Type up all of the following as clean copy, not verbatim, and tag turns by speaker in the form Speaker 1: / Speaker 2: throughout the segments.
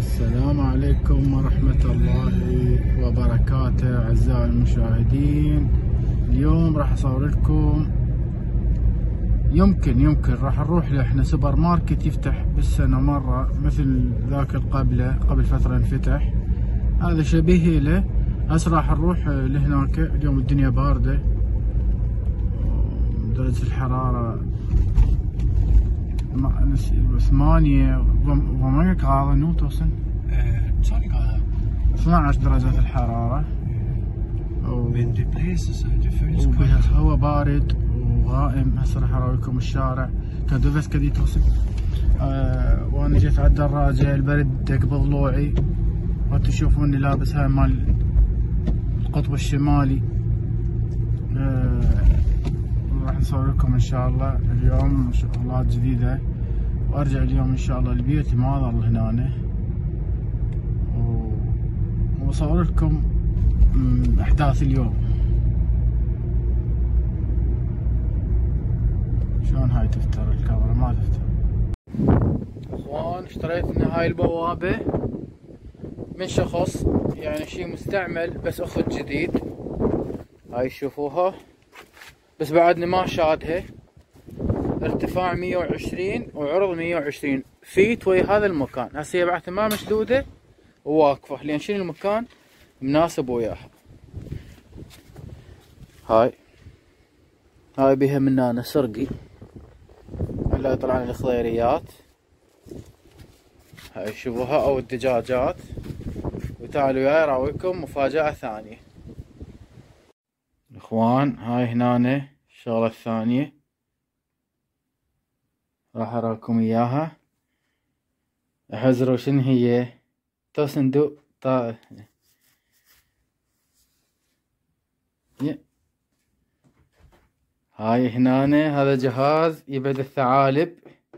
Speaker 1: السلام عليكم ورحمة الله وبركاته أعزائي المشاهدين. اليوم راح أصور لكم يمكن راح نروح له احنا سوبر ماركت يفتح بالسنة مرة مثل ذاك قبل فترة انفتح، هذا شبيه له. هسه راح نروح لهناك. اليوم الدنيا باردة، درجة الحرارة 8 وما قاعدة نو توصل 12 درجة الحرارة، وهو بارد وغائم. هسه راح اراويكم الشارع كادو بس كدي توصل. وانا جيت على الدراجة، البرد دق بضلوعي، وتشوفوني لابس هاي مال القطب الشمالي. راح نصور لكم ان شاء الله اليوم شغلات جديدة، وارجع اليوم ان شاء الله لبيتي، ما اظل هنا، واصور لكم احداث اليوم. شلون هاي تفتر الكاميرا؟ ما تفتر. اخوان، اشتريت من هاي البوابة من شخص، يعني شي مستعمل بس اخذ جديد. هاي شوفوها، بس بعدني ما شادها. ارتفاع 120 وعرض 120 فيت ويا هذا المكان. هسه هي بعد ما مشدودة وواقفة، لان شنو المكان مناسب وياها. هاي بيها من هنا سرقي، هلا طلعنا الخضيريات. هاي شوفوها، او الدجاجات. وتعالوا وياي اراويكم مفاجأة ثانية. اخوان، هاي هنا الشغلة الثانية راح اراكم اياها. احزروا شنو هي. تو صندوق هاي هنا هذا جهاز يبعد الثعالب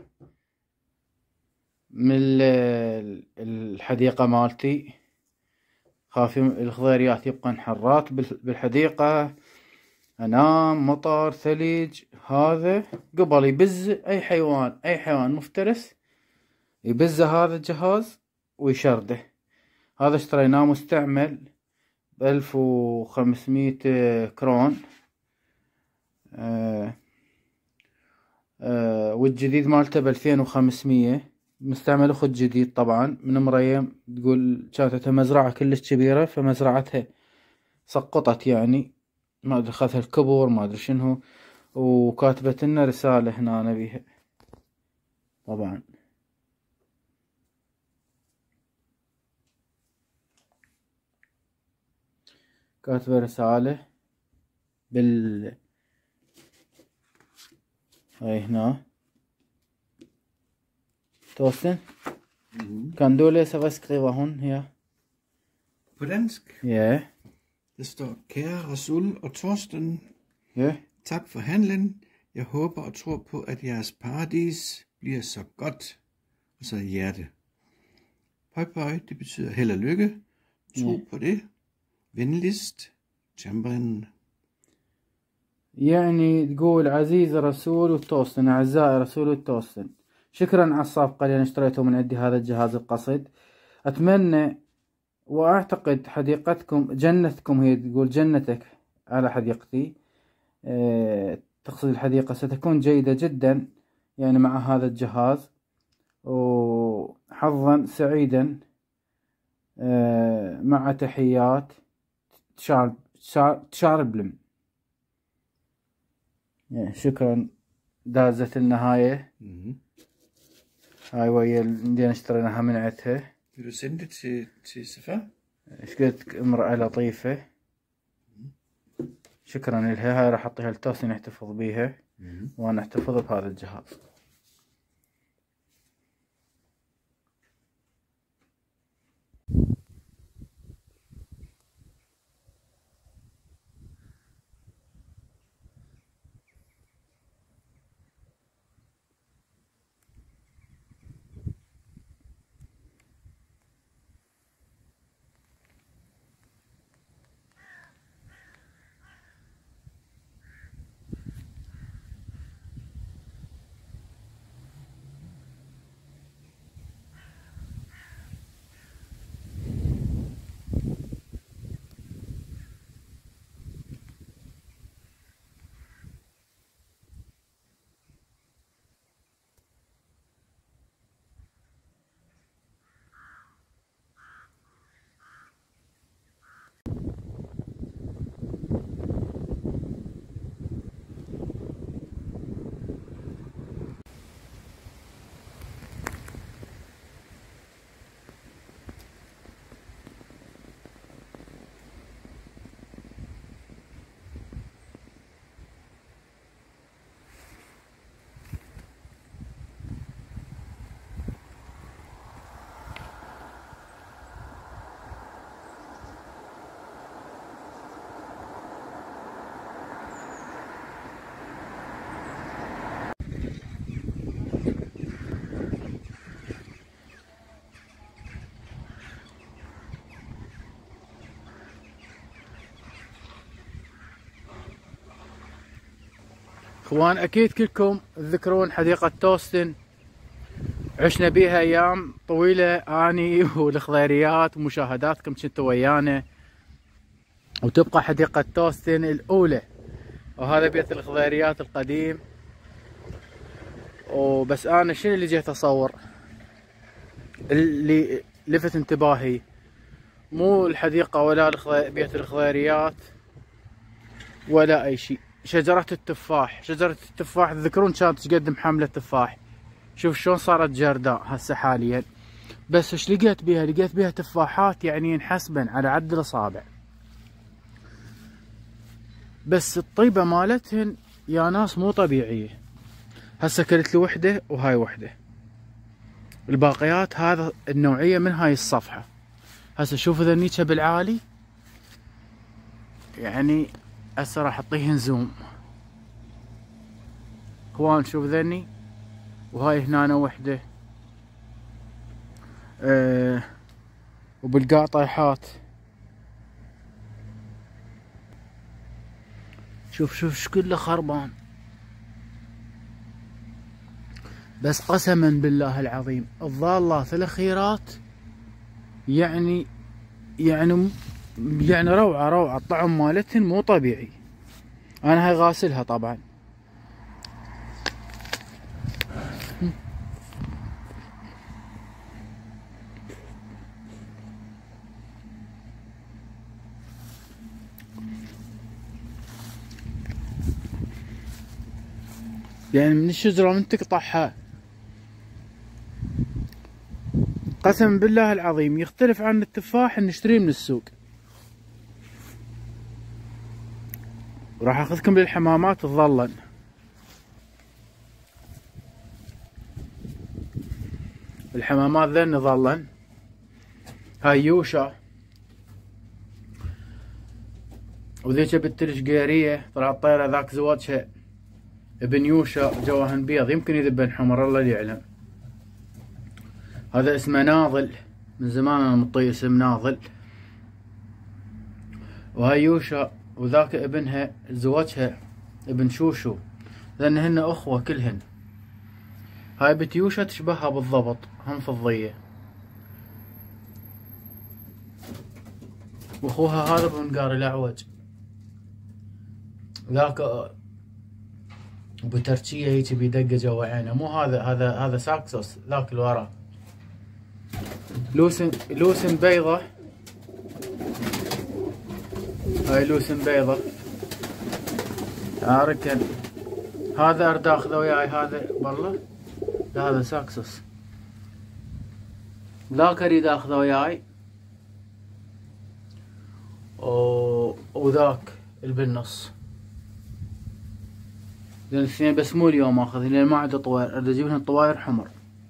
Speaker 1: من الحديقة مالتي. خاف الخضيريات يبقى حرات بالحديقة، انام مطر ثلج. هذا قبل يبز اي حيوان مفترس، يبز هذا الجهاز ويشرده. هذا اشتريناه مستعمل ب1500 كرون. والجديد مالته ب2500. مستعمل اخذ جديد طبعا من مريم. تقول كانت مزرعة كلش كبيرة، فمزرعتها سقطت، يعني ما ادري اخذها الكبر، ما ادري شنو. وكاتبت لنا رسالة هنا بيها طبعا. كاتبة رسالة هاي هنا توسن kan du läsa vad skriver hon her?
Speaker 2: På dansk?
Speaker 1: Ja.
Speaker 2: Det står: Kære Rasul og Torsten,
Speaker 1: Ja.
Speaker 2: tak for handlen. Jeg håber og tror på, at jeres paradis bliver så godt. Og så hjerte. Pøj pøj, det betyder held og lykke. Tro på det. Venligst, Chamberlain.
Speaker 1: يعني تقول عزيز رسول التوستن، أعزائي رسول التوستن، شكرا على الصفقة اللي أنا اشتريته من عندي، هذا الجهاز القصد. أتمنى وأعتقد حديقتكم جنتكم، هي تقول جنتك على حديقتي. تقصد الحديقة ستكون جيدة جدا يعني مع هذا الجهاز. وحظا سعيدا، مع تحيات تشاربلم. شكرا. دازت النهاية. هاي ويا اللي اشتريناها من عندها.
Speaker 2: Vil du sende det til Safa?
Speaker 1: ايش قلت، امرأة لطيفة. شكرا لها. هاي راح اعطيها لتوسن يحتفظ بيها، وانا احتفظ بهذا الجهاز. اخوان اكيد كلكم تذكرون حديقة توستن، عشنا بيها ايام طويلة اني والخضيريات ومشاهداتكم كنتوا ويانا، وتبقى حديقة توستن الاولى. وهذا بيت الخضيريات القديم. وبس انا شنو اللي جيت اصور اللي لفت انتباهي، مو الحديقة ولا بيت الخضيريات ولا اي شيء، شجرة التفاح. شجرة التفاح تذكرون كانت تقدم حملة تفاح، شوف شلون صارت جرداء هسه حاليا. بس ايش لقيت بيها؟ لقيت بيها تفاحات يعني ينحسبن على عد الاصابع، بس الطيبة مالتهن يا ناس مو طبيعية. هسه كلت لي وحدة وهاي وحدة، الباقيات هذا النوعية من هاي الصفحة. هسه شوفوا ذنيتها بالعالي، يعني هسه راح اعطيهن زوم. اخوان شوف ذني، وهاي هنا وحدة وبالقاع طيحات. شوف ايش كله خربان. بس قسما بالله العظيم الضالات الاخيرات يعني روعة الطعم مالتهن مو طبيعي. انا هاي غاسلها طبعا. يعني من الشجرة من تقطعها قسم بالله العظيم يختلف عن التفاح اللي نشتريه من السوق. وراح اخذكم للحمامات تظلن. الحمامات ذن ظلن. هاي يوشا، وذيك بنت الشقيرية طلعت طيرة، ذاك زواجها ابن يوشا جواهن بيض، يمكن يذبن حمر الله اللي يعلم. هذا اسمه ناضل، من زمان انا مطي اسم ناضل. وهاي يوشا، وذاك ابنها زواجها ابن شوشو، لان هن اخوة كلهن. هاي بنت يوشا تشبهها بالضبط، هم فضية. واخوها هذا بنقار الاعوج، ذاك بتركية هيك بيدقه جوا عينه. مو هذا ساكسوس، ذاك اللي وراه لوسن بيضة. هاي لوسن بيضة ركن. هذا اريد اخذه وياي، هذا والله لا هذا ساكسوس. ذاك اريد اخذه وياي، وذاك اللي بالنص. لان الاثنين بس مو اليوم اخذ، لان ما عندي طواير، اريد اجيب لهم طواير حمر.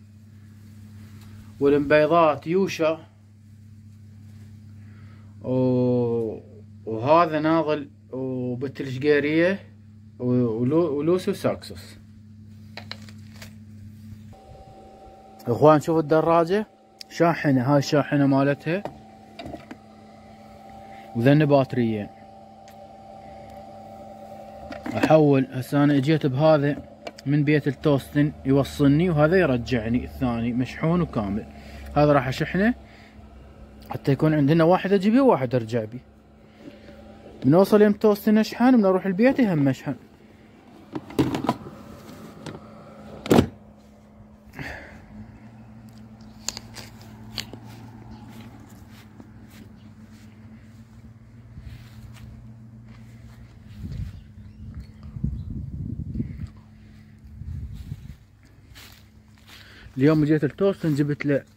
Speaker 1: والمبيضات يوشا، وهذا ناضل وبنت الشقيرية ولوسو ساكسوس. اخوان شوفوا الدراجة شاحنة، هاي الشاحنة مالتها، وذن باتريين. احول هسه انا اجيت بهذا من بيت التوستن يوصلني، وهذا يرجعني الثاني مشحون وكامل. هذا راح اشحنه حتى يكون عندنا واحد اجي بيه وواحد ارجع بيه. بنوصل يم توستن اشحن، بنروح البيت هم اشحن. اليوم جيت التوستن جبت له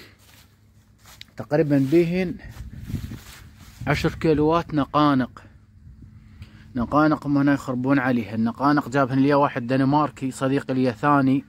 Speaker 1: تقريبا بيهن 10 كيلوات نقانق. هم هنا يخربون عليها النقانق. جابهن لي واحد دنماركي صديق لي ثاني،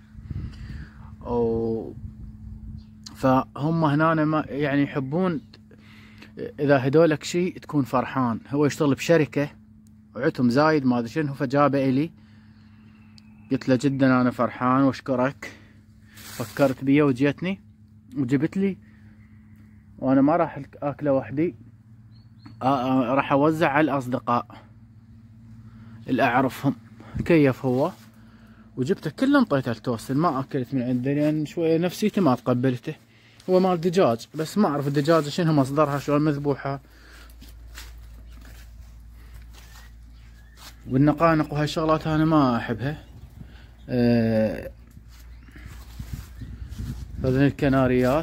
Speaker 1: فهم هنا ما يعني يحبون اذا هدولك شيء تكون فرحان. هو يشتغل بشركة وعندهم زايد ما ادري شنو، فجابه الي. قلت له جدا انا فرحان واشكرك، فكرت بيه وجيتني وجبت لي. وانا ما راح اكله وحدي، راح اوزع على الاصدقاء اللي اعرفهم. كيف هو، وجبته كله انطيته التوست، ما اكلت من عنده لان شويه نفسيتي ما تقبلته. هو مال دجاج بس ما اعرف الدجاجه شنو مصدرها، شلون مذبوحه، والنقانق وهاي الشغلات انا ما احبها. هذين الكناريات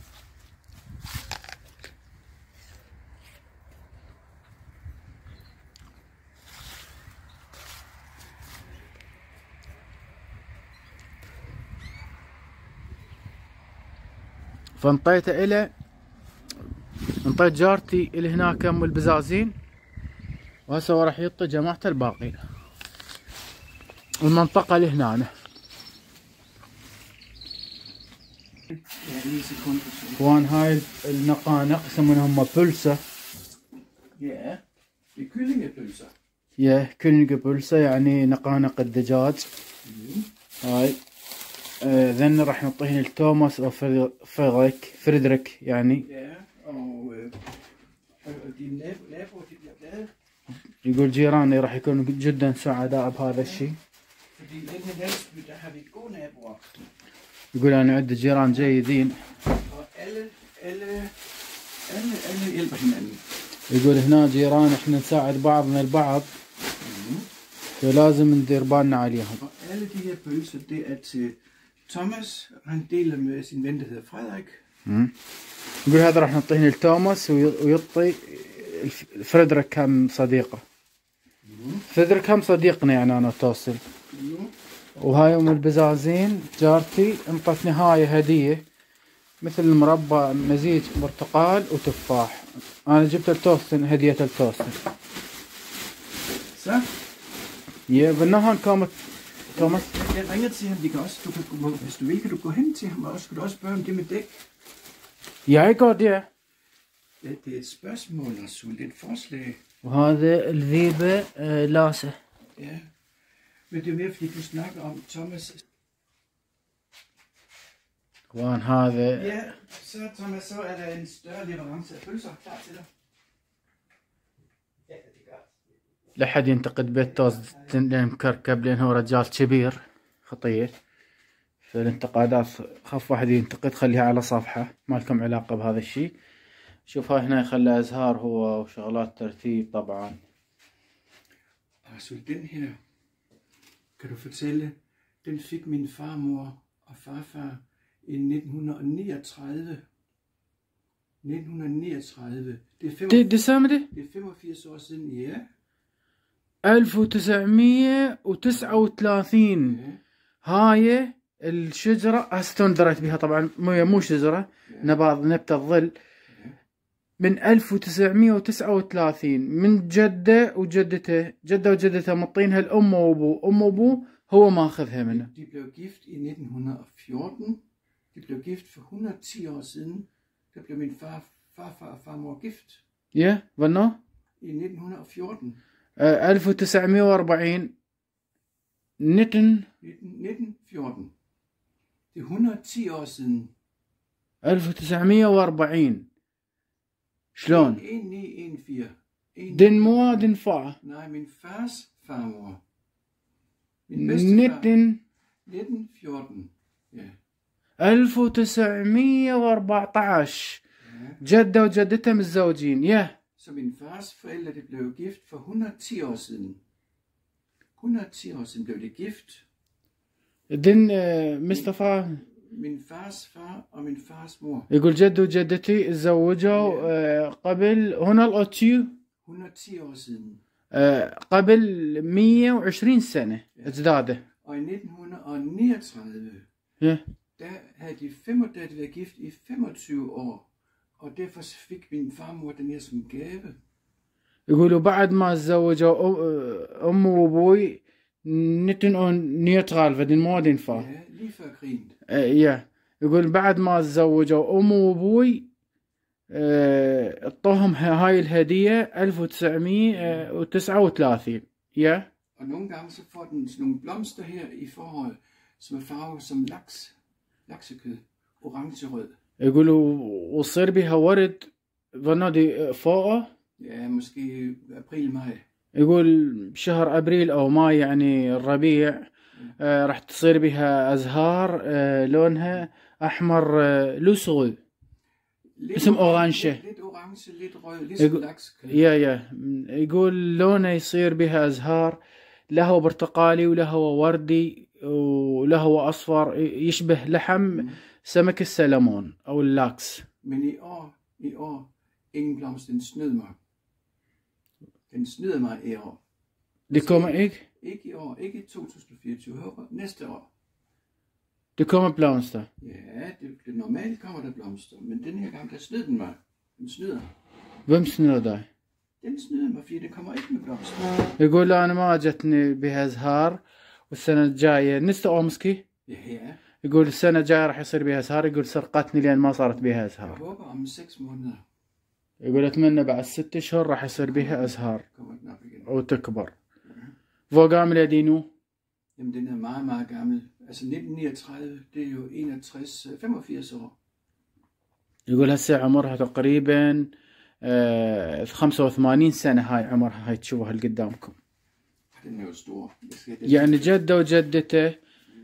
Speaker 1: فانطيته إله، انطيت جارتي اللي هناك ام البزازين، وهسه هو راح يعطي جماعة الباقي المنطقة اللي هنا. وان هاي النقانق يسمونها هم بلسة. كلنج بلسة يعني نقانق الدجاج. هاي ذن راح نعطيهن لتوماس او فريدريك يعني. يقول جيراني راح يكونوا جدا سعداء بهذا الشيء. يقول انا عندي جيران جيدين. يقول هنا جيران احنا نساعد بعضنا البعض، فلازم ندير بالنا عليهم.
Speaker 2: توماس han deler med sin ven der hedder Frederik.
Speaker 1: يقول هذا راح نعطيه لتوماس ويعطي فريدريك كم صديقه. فريدريك هم صديقنا يعني انا توصل. وهاي ام البزازين جارتي انطتني هاي هديه مثل المربى مزيج برتقال وتفاح. انا جبت التوستن هديه التوستن.
Speaker 2: صح؟
Speaker 1: Ja, hvornår han kommer, Thomas?
Speaker 2: Jeg ringer til ham, de kan også, hvis du vil, kan du gå hen til ham også. Kan du også spørge om det med dæk?
Speaker 1: Jeg går der.
Speaker 2: Ja, det er et spørgsmål, Rasul. Det er et forslag.
Speaker 1: وهذا الذيبة لاسة.
Speaker 2: Ja, men det er mere fordi du snakker om Thomas.
Speaker 1: وان هذا.
Speaker 2: Ja, så Thomas, så er der en større leverance af pølser klar til dig.
Speaker 1: لا حد ينتقد بيت توست لان مكركب، لان هو رجال كبير خطير، فالانتقادات خف واحد ينتقد خليها على صفحة، ما لكم علاقة بهذا الشيء. شوف هاي هنا خلى ازهار هو وشغلات ترتيب طبعا.
Speaker 2: Rasul, den her, kan du fortælle, den fik min farmor og farfar i 1939. 1939.
Speaker 1: Det سامي
Speaker 2: det er 85 år siden, ja.
Speaker 1: 1939. هاي الشجرة هسه دريت بها طبعا، مو شجرة، نبتة الظل. من 1939 من جدة وجدته، جدة وجدته مطينها الأم وأبوه، أم وأبوه هو ماخذها منه.
Speaker 2: De blev gift i 1914. De blev gift for 110 år siden. Der blev min farfar og farmor gift.
Speaker 1: Ja, hvornår?
Speaker 2: I 1914.
Speaker 1: 1940.
Speaker 2: 1914. Det er 110 år siden.
Speaker 1: 1940. شلون؟
Speaker 2: 1914.
Speaker 1: دين مو دين فا.
Speaker 2: Nej, min fars farmor.
Speaker 1: Min bedstefar.
Speaker 2: 1914. Ja.
Speaker 1: 1914. جدة وجدته متزوجين. يا.
Speaker 2: Så min fars forældre de blev gift for 110 år siden. 110 år siden blev de gift.
Speaker 1: دين مصطفى.
Speaker 2: min fars far og min fars mor.
Speaker 1: يقول جد وجدتي تزوجوا قبل هنا الأوتيو
Speaker 2: 110 år siden.
Speaker 1: قبل 120 سنة ازداده.
Speaker 2: Og i 1939, der havde de været gift i 25 år. Og derfor fik min farmor den her som gave.
Speaker 1: يقولوا بعد ما تزوجوا أمي وأبوي نتن نيوترال فدين مودين فا.
Speaker 2: Ja, lige før krigen.
Speaker 1: يقول بعد ما تزوجوا أمي وأبوي اعطوهم هاي الهدية 1939.
Speaker 2: Og nogle gange så får den sådan nogle blomster her i foråret, som er farvet som laksekød, orange-rød.
Speaker 1: يقولوا وصير بها ورد فنادي فوقه.
Speaker 2: Ja, måske april, maj.
Speaker 1: يقول بشهر ابريل او ماي يعني الربيع راح تصير بها ازهار لونها احمر لوسغو اسم اورانشة. يا يقول لونه يصير بها ازهار، له هو برتقالي وله هو وردي وله هو اصفر، يشبه لحم سمك السلمون او اللاكس.
Speaker 2: Men i år, ingen blomst, den snød mig. Den snyder mig i år.
Speaker 1: Det kommer ikke?
Speaker 2: Ikke i år, ikke i 2024, jeg håber næste år.
Speaker 1: Det kommer blomster?
Speaker 2: Ja, det normalt kommer der blomster, men den her gang, der snød den mig. Den snyder.
Speaker 1: Hvem snyder dig?
Speaker 2: Den snyder mig, fordi den kommer ikke med blomster.
Speaker 1: يقول أنا ما جتني بها أزهار والسنة الجاية نستا أومسكي.
Speaker 2: Ja.
Speaker 1: يقول السنة الجاية راح يصير بها أزهار، يقول سرقتني لأن ما صارت بها
Speaker 2: Jeg
Speaker 1: أزهار.
Speaker 2: håber om 6 måneder
Speaker 1: يقول أتمنى بعد 6 أشهر راح يصير بها أزهار
Speaker 2: kommer den op igen.
Speaker 1: وتكبر. فوقام يدينو؟
Speaker 2: Jamen, den er meget, meget gammel. Altså 1939, det er jo 61, 85 år.
Speaker 1: يقول هسه عمرها تقريبا 85 سنة، هاي عمرها، هاي تشوفها اللي قدامكم.
Speaker 2: Den er jo stor.
Speaker 1: يعني جده وجدته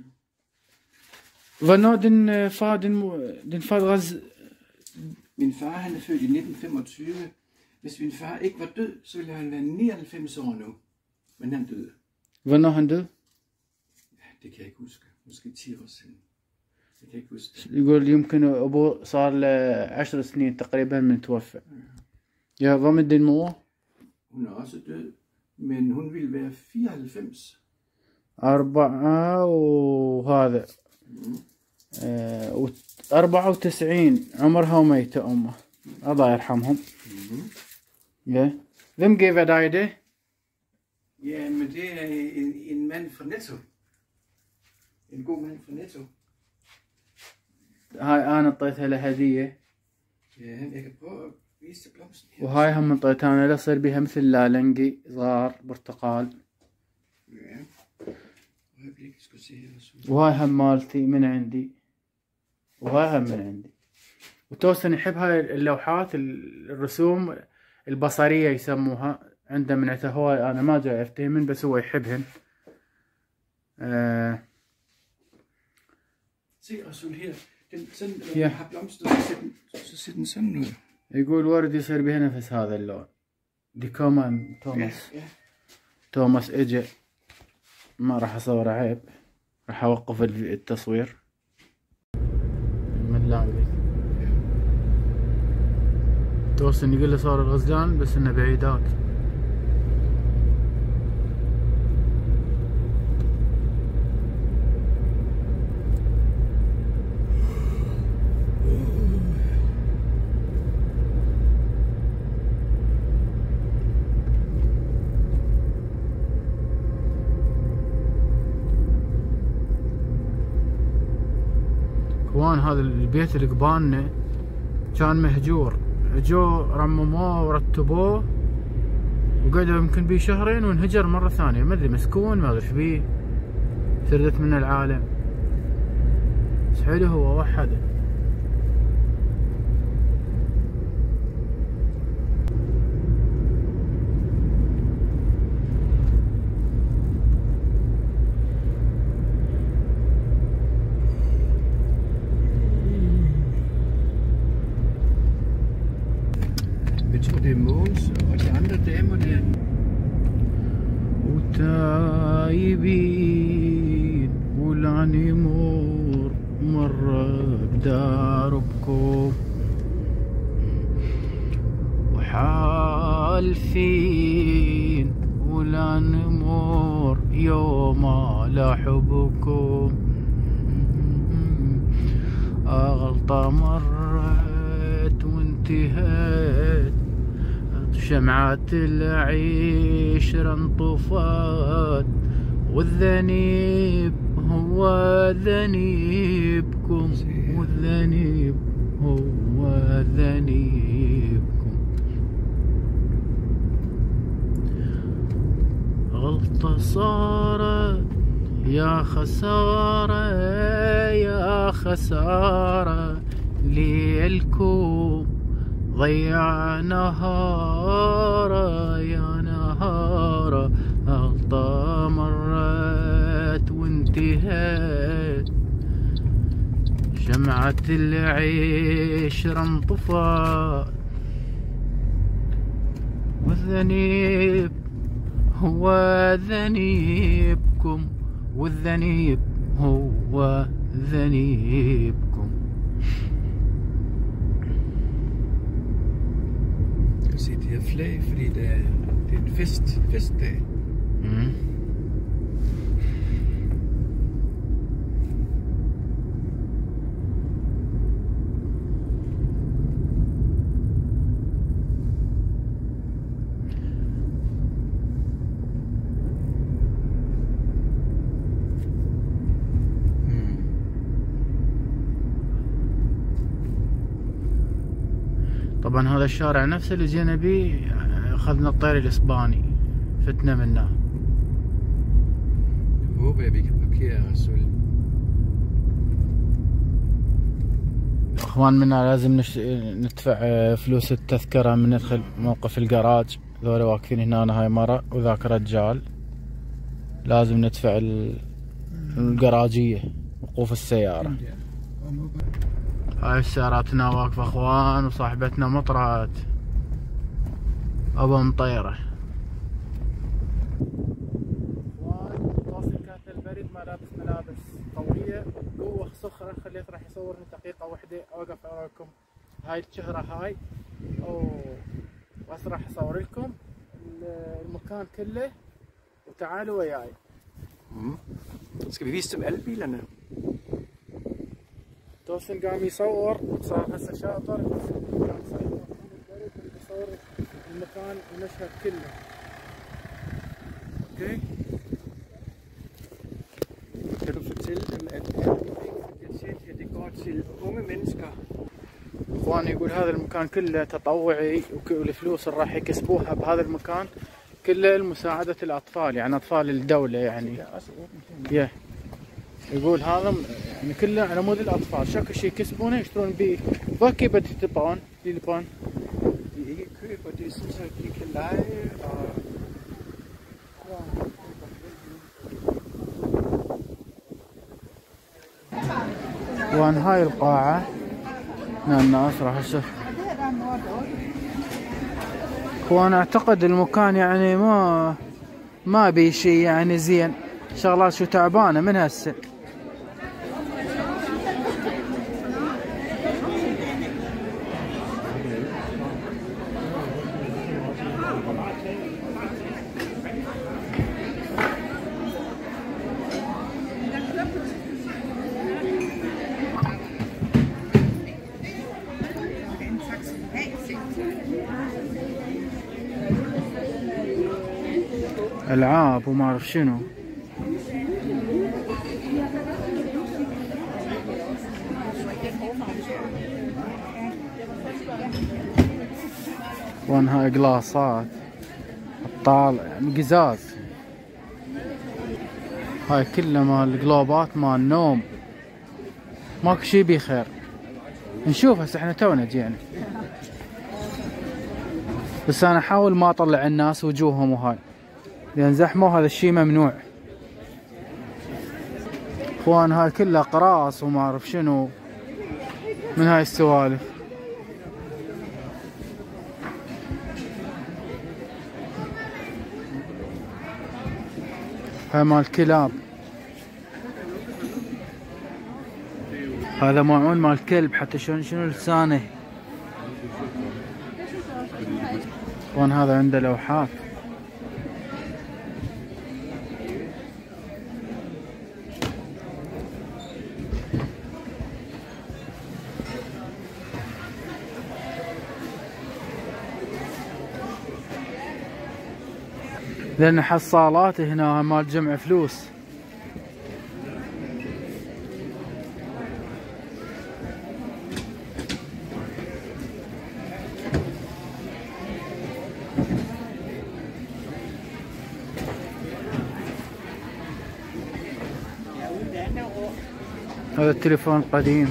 Speaker 1: hvornår din far غز.
Speaker 2: Min far, han er født i 1925. Hvis min far ikke var død, så ville han være 99 år nu. Men han døde.
Speaker 1: hvornår han døde؟
Speaker 2: Ja, det kan jeg ikke huske. Måske 10 år siden. Jeg kan ikke huske det.
Speaker 1: يقول يمكن أبوه صار له 10 سنين تقريبا من توفى. يا ضمن din mor؟
Speaker 2: Hun er også død, men hun ville være 94.
Speaker 1: 4 وهذا 94 عمرها وميتة أمه، الله يرحمهم. Ja. Hvem giver dig det?
Speaker 2: Ja, men det er en mand fra Netto. En god mand fra Netto.
Speaker 1: هاي أنا اعطيتها له هدية.
Speaker 2: Ja, jeg kan prøve at vise dig blomsten her.
Speaker 1: وهاي هم اعطيتها أنا له، يصير بها مثل لالنجي صغار برتقال.
Speaker 2: Ja. øjeblik, skal se her.
Speaker 1: وهاي هم مالتي من عندي، وهاي هم من عندي. وتوسن يحب هاي اللوحات الرسوم البصرية يسموها، عنده من هو أنا ما جاي أفتهمن بس هو يحبهن.
Speaker 2: Se Rasul her, den sådan,
Speaker 1: Ja.
Speaker 2: har blomster, så ser den sådan ud.
Speaker 1: يقول ورد يصير به نفس هذا اللون. دي كمان توماس.
Speaker 2: Ja.
Speaker 1: توماس اجى، ما راح اصور عيب، راح اوقف التصوير. من لاقي توصل يقول له صار الغزلان بس انه بعيدات. كوان هذا البيت اللي قبالنا كان مهجور، اجوا رمموه ورتبوه وقعدوا يمكن بيه 2 شهر وانهجر مرة ثانية، ما ادري مسكون ما ادري ايش بيه، سردت من العالم. بس حلو هو وحده.
Speaker 2: Jeg tror, det er Måns og de andre damer der.
Speaker 1: وتايبين والعنمور مرة بداربكم وحالفين والعنمور يوم لاحبكم. غلطة مرت وانتهت، شمعات العشرة انطفت، والذنيب هو ذنيبكم، والذنيب هو ذنيبكم. غلطة صارت يا خسارة يا خسارة ليلكم، ضيع نهارا يا نهار النهار غلطة مرت وانتهت، شمعة العشرة انطفت، والذنيب هو ذنيبكم، والذنيب هو ذنيبكم.
Speaker 2: Jeg kan se de her flag, fordi det er en festdag.
Speaker 1: طبعا هذا الشارع نفسه اللي جينا بيه اخذنا الطير الاسباني، فتنا منه.
Speaker 2: Jeg håber, at vi kan parkere Rasul.
Speaker 1: اخوان منا لازم ندفع فلوس التذكرة من ندخل موقف الجراج. ذولا واقفين هنا، هاي مرة وذاك رجال، لازم ندفع الجراجية، وقوف السيارة. هاي السياراتنا واقفة اخوان، وصاحبتنا مطرت ابا مطيرة. اخوان واصل كانت البريد ما لابس ملابس قوية، قوة صخرة خليت راح يصورني دقيقة واحدة اوقف اراكم هاي الشهرة هاي، بس راح اصور لكم المكان كله وتعالوا وياي.
Speaker 2: Skal vi vise dem alle bilerne?
Speaker 1: توسن قام يصور، صار هسه شاطر، قام يصور المكان المشهد كله.
Speaker 2: Okay. Kan du fortælle dem, at jeg ser at det går til unge mennesker?
Speaker 1: اخواني يقول هذا المكان كله تطوعي، والفلوس اللي راح يكسبوها بهذا المكان كله لمساعدة الأطفال، يعني أطفال الدولة يعني. يقول هذا يعني كله على مود الأطفال، شكل شيء يكسبونه يشترون بيه. باقي بدي تبان للبان.
Speaker 2: De ikke køber det, så de kan lege og...
Speaker 1: وان هاي القاعة الناس راح تشوف. وانا اعتقد المكان يعني ما بي شيء يعني زين، شغلات شو تعبانة من هسه. العاب وما اعرف شنو. وان هاي قلاصات طالع يعني قزاز، هاي كلها مال قلوبات مال نوم، ماكو شي بي خير. نشوف هسه احنا تونا جينا، بس انا احاول ما اطلع الناس وجوههم وهاي، لان زحمه وهذا الشي ممنوع. اخوان هاي كلها قراص وما اعرف شنو من هاي السوالف. هاي مال كلاب، هذا معون مال كلب حتى شنو لسانه. اخوان هذا عنده لوحات. لأن حصالات هنا مال جمع فلوس. هذا التليفون قديم.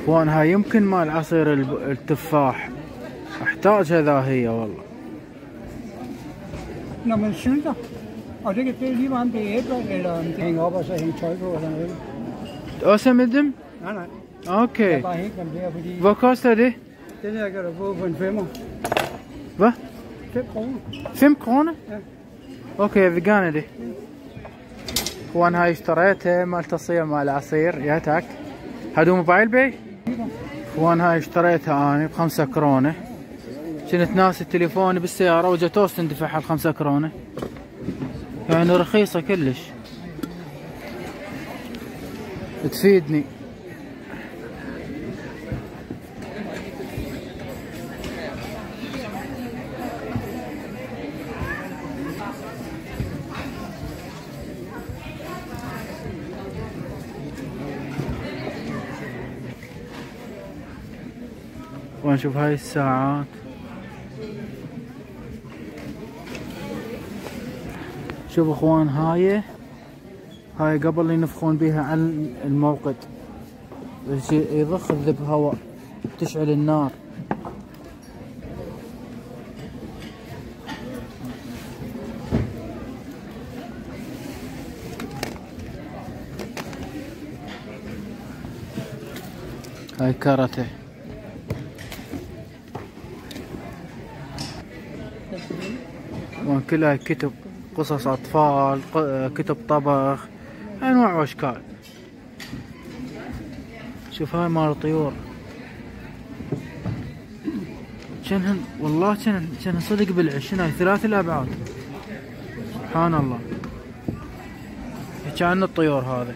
Speaker 1: اخوان هاي يمكن مال عصير التفاح، احتاج هذا هي والله.
Speaker 3: Når man sylter, og det er lige meget om det er æbler, eller om det hænger op og så hænge tøj på eller noget.
Speaker 1: Awesome med dem?
Speaker 3: Nej, nej.
Speaker 1: Okay.
Speaker 3: Jeg bare hænge dem der, fordi...
Speaker 1: Hvad koster det?
Speaker 3: Det der kan du få på en 5'er.
Speaker 1: Hvad?
Speaker 3: 5 kroner.
Speaker 1: 5 kroner؟
Speaker 3: Ja.
Speaker 1: اوكي فيجانا دي. اخوان هاي اشتريتها مال تصير مال عصير ياتك. هادو موبايل بي؟ اخوان هاي اشتريتها اني ب5 كرونه. كنت ناسي تليفوني بالسيارة وجا اندفعها ب5 كرونه. يعني رخيصة كلش. تفيدني. ونشوف هاي الساعات. شوف اخوان هاي قبل ينفخون بيها عن الموقد، يضخ الذب هواء تشعل النار. هاي كارته. وكلها كتب قصص أطفال، كتب طبخ، أنواع وأشكال. شوف هاي مال الطيور، شنهن والله شنهن صدق بالعش. هاي 3 الأبعاد، سبحان الله. كأن الطيور هذا.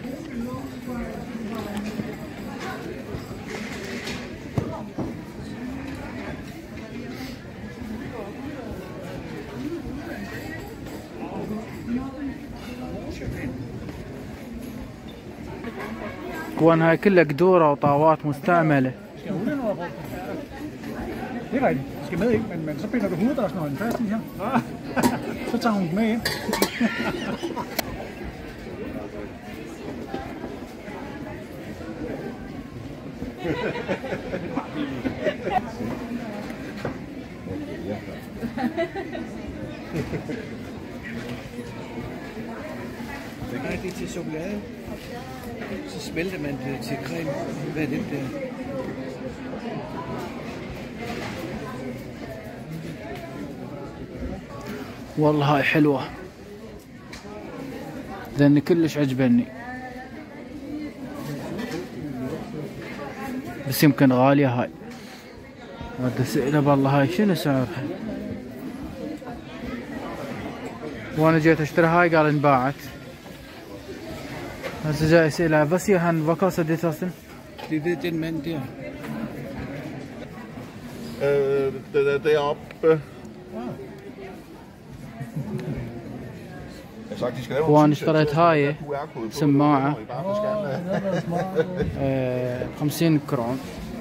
Speaker 1: اخوان هاي كلها قدوره وطاوات مستعمله.
Speaker 3: Det er rigtigt. Det skal med ind, men så binder du hoveddørsnøglen fast i her. Så tager hun den med ind.
Speaker 2: Så gør det til chokolade. Så smelter man det til creme. Hvad er det der?
Speaker 1: والله هاي حلوة، لأن كلش عجبني، بس يمكن غالية هاي. بدي اسأله بالله هاي شنو سعرها؟ وانا جيت اشتري هاي قال انباعت. هسه جاي اسأله بس يهن وكاسة دي تاسن؟
Speaker 2: Det er den mand der.
Speaker 4: Den er deroppe.
Speaker 1: وانا اشتريت هاي سماعة 50 كرون.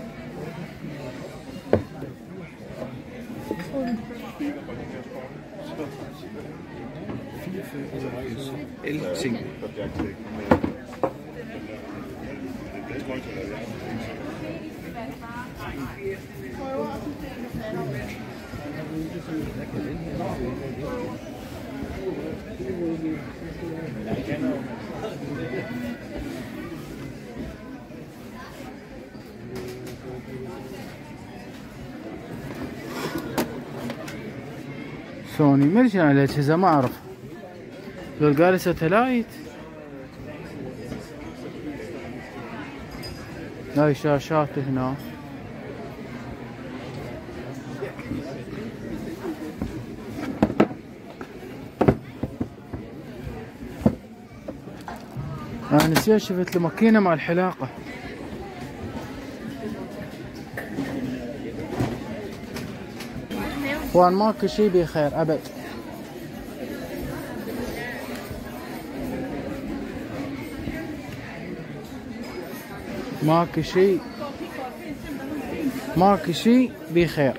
Speaker 2: Elting.
Speaker 1: سوني ما ادري شنو الاجهزة ما اعرف. لو قال ساتلايت. هاي شاشات هنا. انا نسيت شفت له ماكينة مع الحلاقة. وان ماكو شي بخير ابد. ماكو شي بخير.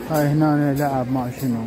Speaker 1: هاي هنا لعب ما شنو.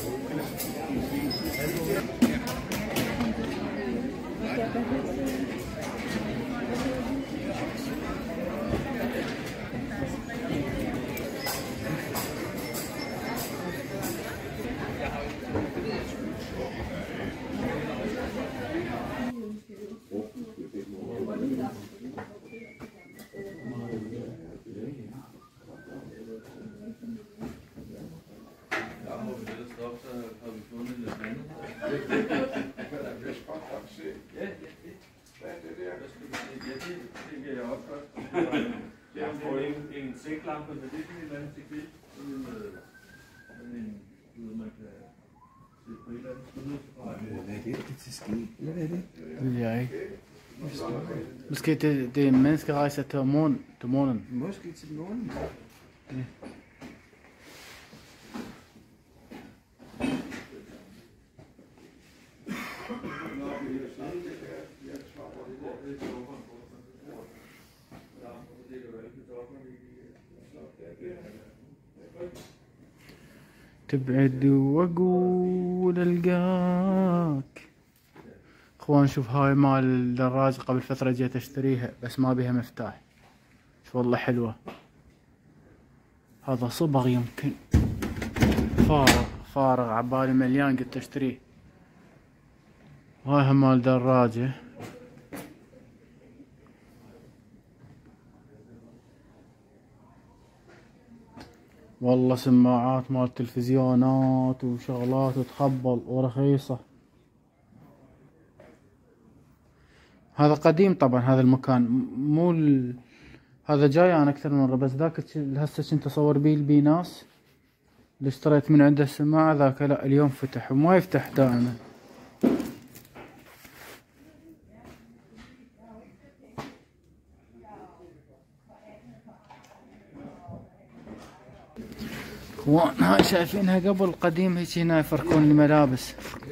Speaker 5: Jeg får en sæklampe, men det er sådan en eller anden teknik. Sådan en, man kan sætte på et eller andet skud.
Speaker 2: Hvad er det? Det er til ski? Hvad er det?
Speaker 1: Det ved jeg ikke. Måske det er menneskerejser til månen.
Speaker 2: Måske til månen.
Speaker 1: Ja. تبعد واقول القاك. اخوان شوف هاي مال الدراجة قبل فترة جيت اشتريها بس ما بيها مفتاح. شوف والله حلوة. هذا صبغ يمكن فارغ عبالي مليان قلت اشتريه. هاي هم مال دراجة. والله سماعات مال تلفزيونات وشغلات وتخبل ورخيصة. هذا قديم طبعا هذا المكان هذا جاي انا اكثر من مرة بس ذاك هسه كنت اصور بيه البيناس اللي اشتريت من عنده السماعة ذاك لا اليوم فتح وما يفتح دائما. اخوان هاي شايفينها قبل قديم هيك هنا يفركون الملابس.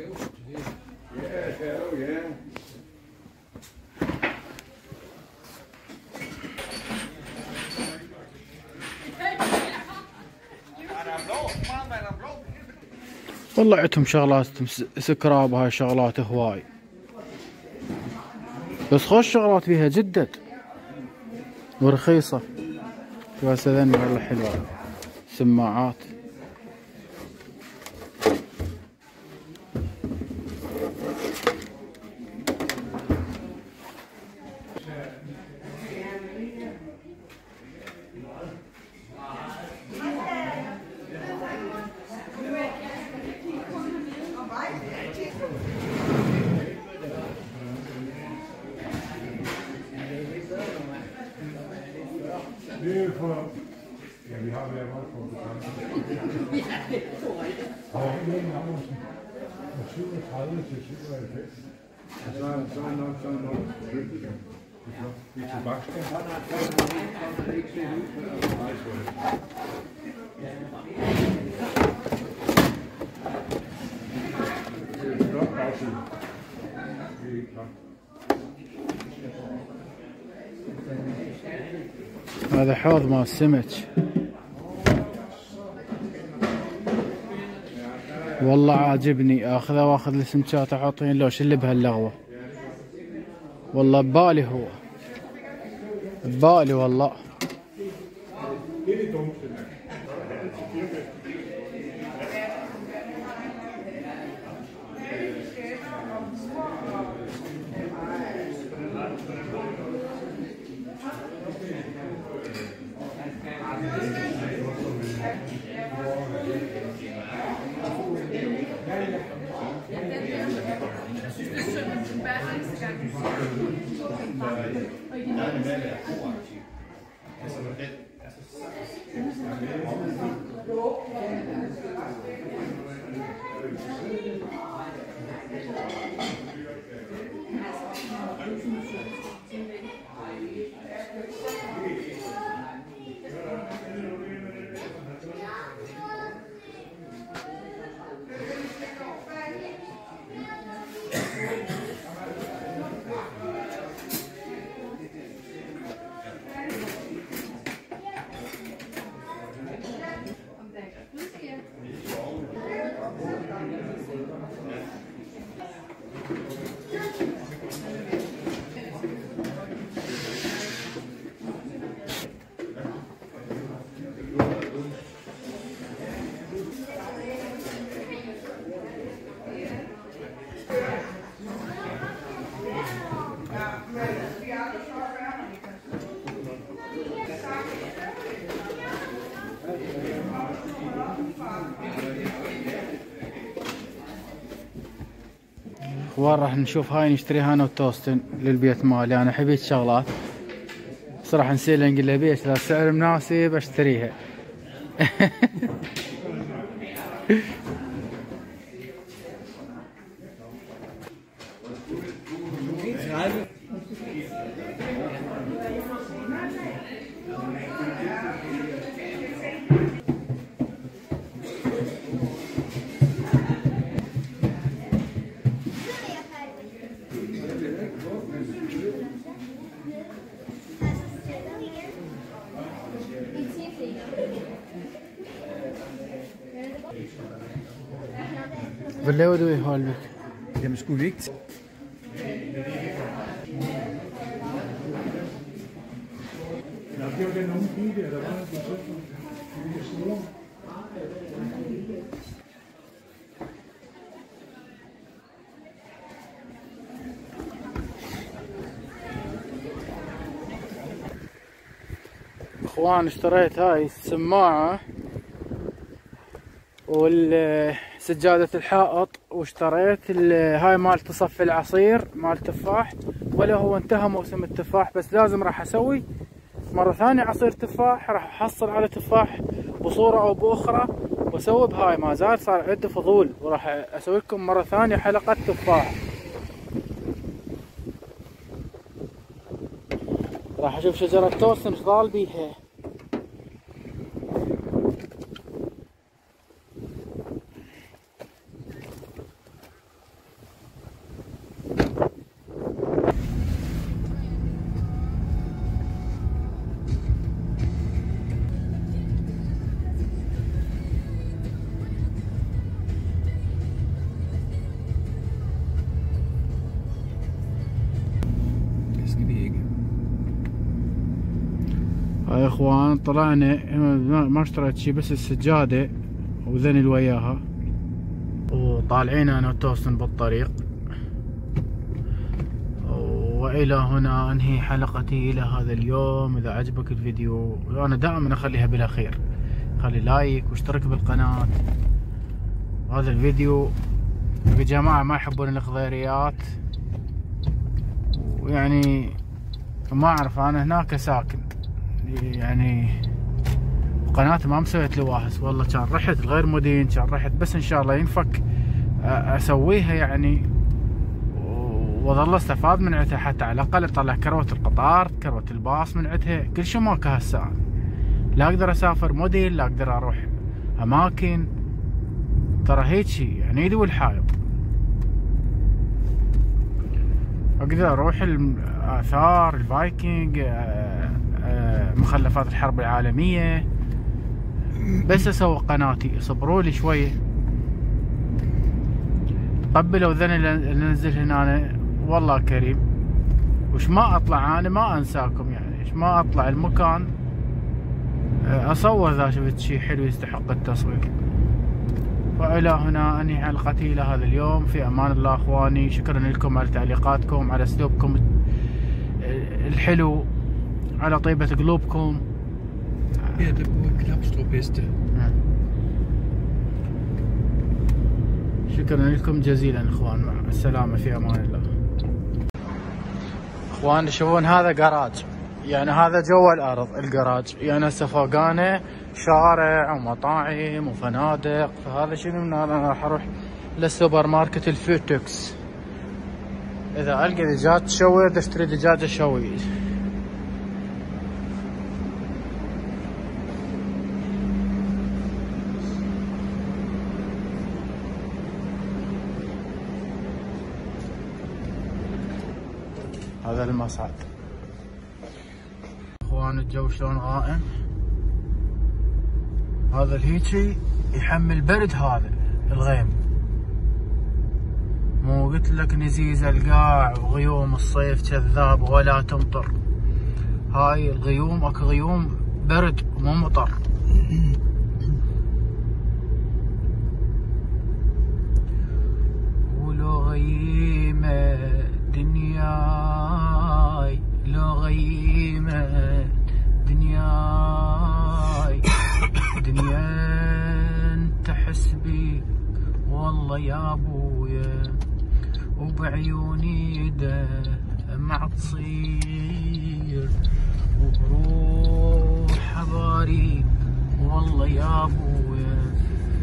Speaker 1: والله عندهم شغلات سكراب هاي شغلات هواي بس خوش شغلات فيها جدد ورخيصة. شوف هذني والله حلوة سماعات.
Speaker 6: Det er for... Ja, vi har været meget kompetence. Og Jørgen Andersen fra 37 til 97. Og så er nok dygtig. I tobaksskab. Det er flot bagside. Det er ikke klart.
Speaker 1: هذا حوض مال سمك والله عاجبني. اخذه واخذ السمكات احطين لو شل بهاللغوه. والله ببالي هو ببالي والله. اخوان راح نشوف هاي نشتريها انا وتوستن للبيت مالي. انا احب الشغلات بس راح نسيله نقول له بيش اذا السعر مناسب اشتريها. Hvad laver du i Holbæk?
Speaker 2: Jamen skulle vi ikke...
Speaker 3: Ja, det var den unge pige der var på tidspunkt.
Speaker 1: اخوان اشتريت هاي السماعة والسجادة الحائط، واشتريت هاي مال تصفي العصير مال تفاح، ولا هو انتهى موسم التفاح بس لازم راح اسوي مرة ثانية عصير تفاح. راح احصل على تفاح بصورة او باخرى واسوي بهاي، ما زال صار عندي فضول وراح اسوي لكم مرة ثانية حلقة تفاح. راح اشوف شجرة توستن ايش ضال بيها. يا اخوان طلعنا ما اشتريت شي بس السجادة وذنل وياها، وطالعين انا وتوستن بالطريق. والى هنا انهي حلقتي الى هذا اليوم. اذا عجبك الفيديو انا دائما اخليها بالاخير، خلي لايك واشترك بالقناة. هذا الفيديو في جماعة ما يحبون الخضيريات، ويعني ما اعرف انا هناك ساكن يعني قناة ما مسويت لواهس والله. كان رحت الغير مدين، كان رحت بس ان شاء الله ينفك اسويها يعني، واظل استفاد من عندها حتى على الاقل اطلع كروة القطار كروة الباص من عندها. كل شيء ماكو هسه، لا اقدر اسافر مدن، لا اقدر اروح اماكن، ترى هيجي يعني ايدي والحايط. اقدر اروح الاثار الفايكنج، مخلفات الحرب العالمية، بس اسوي قناتي. اصبروا لي شوية، قبلوا ذن اللي ننزل هنا والله كريم. وش ما اطلع انا ما انساكم يعني، ايش ما اطلع المكان اصور اذا شفت شي حلو يستحق التصوير. والى هنا انهي حلقتي الى هذا اليوم. في امان الله اخواني، شكرا لكم على تعليقاتكم، على اسلوبكم الحلو، على طيبة قلوبكم.
Speaker 2: Ja, det var Knapstrup bedste.
Speaker 1: شكرا لكم جزيلا اخوان، مع السلامة، في امان الله. اخوان تشوفون هذا جراج، يعني هذا جوا الارض الجراج، يعني هسه فوقانه شارع ومطاعم وفنادق. فهذا شنو من هذا؟ راح اروح للسوبر ماركت الفوتوكس، اذا القى دجاج تشوي اشتري دجاج اشوي. هذا المصعد. اخوان الجو شلون غائم، هذا الهيجي يحمل برد، هذا الغيم مو قلت لك نزيز القاع وغيوم الصيف كذاب ولا تمطر. هاي الغيوم اكو غيوم برد مو مطر. ولو غيمة دنياي، لو غيمة دنياي، دنيا انت حسبي والله يا ابويا، وبعيوني دمع تصير وبروح أباري والله يا أبويا.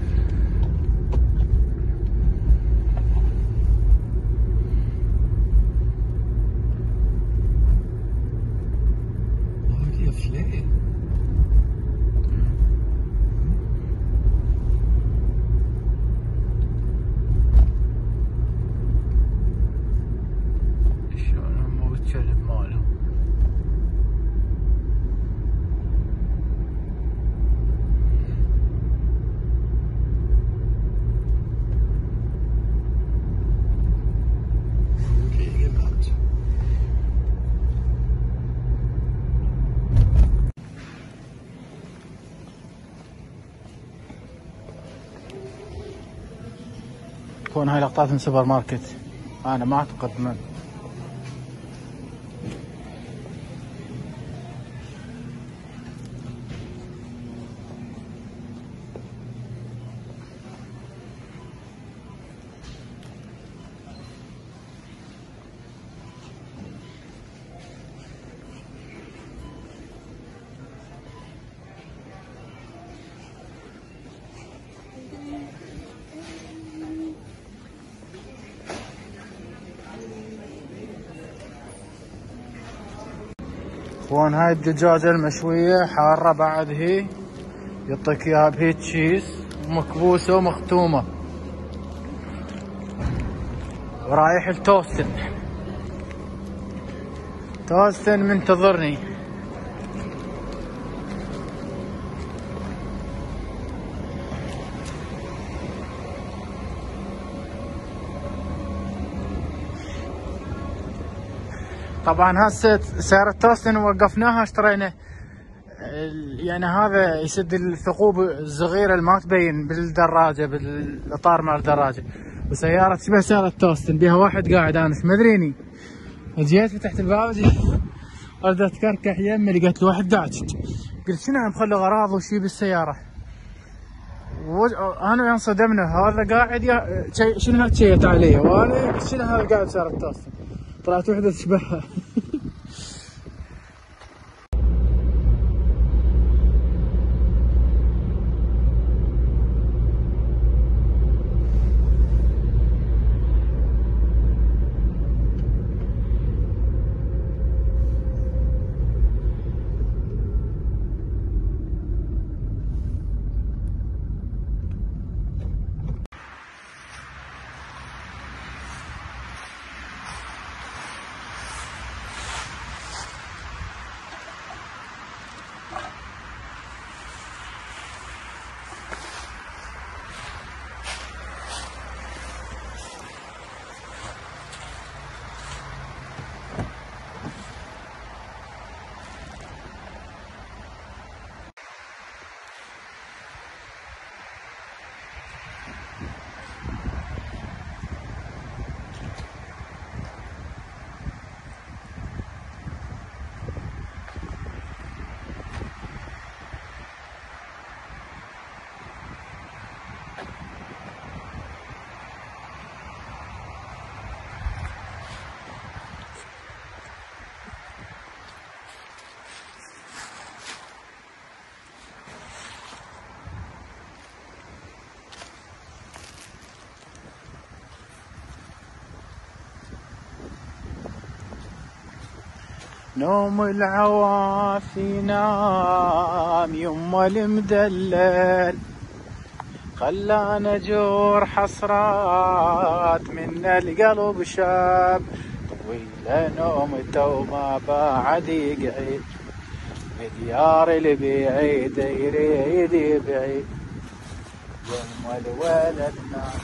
Speaker 1: تكون هاي لقطات من سوبر ماركت، أنا ما أعتقد من وين هاي الدجاجة المشوية حارة بعد، هي يعطيك اياها بهيج تشيز مكبوسة ومختومة، ورايح التوستن. توستن منتظرني. طبعا هسه سعر التوستن وقفناها اشترينا، يعني هذا يسد الثقوب الصغيرة اللي ما تبين بالدراجة، بالاطار مع الدراجة. وسيارة تشبه سيارة التوستن بيها واحد قاعد انس مدريني. جيت فتحت الباب ردت كركح يمي لقيت له واحد قاعد، قلت شنو عم مخلي اغراض وشي بالسيارة، انا انصدمنا هذا قاعد شنو هاد شيت علي، وانا قلت شنو هذا قاعد بسيارة التوستن، طلعت وحدة تشبهها. نوم العوافي نام يما المدلل، خلانا جور حسرات من القلب شاب، طويلة نومته وما بعد يقعد، بديار البعيد يريد يبعد، يما الولد نام.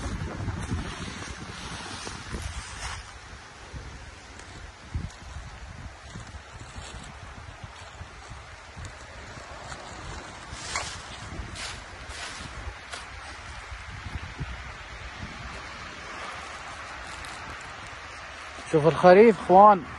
Speaker 1: شوف الخريف اخوان،